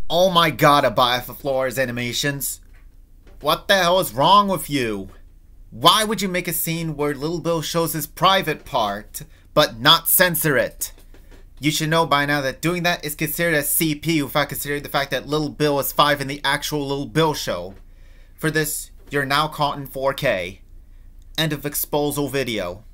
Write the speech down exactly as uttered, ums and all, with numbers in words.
Oh my god, Abiuth Flora's animations. What the hell is wrong with you? Why would you make a scene where Little Bill shows his private part, but not censor it? You should know by now that doing that is considered as C P without considering the fact that Little Bill is five in the actual Little Bill show. For this, you're now caught in four K. End of exposal video.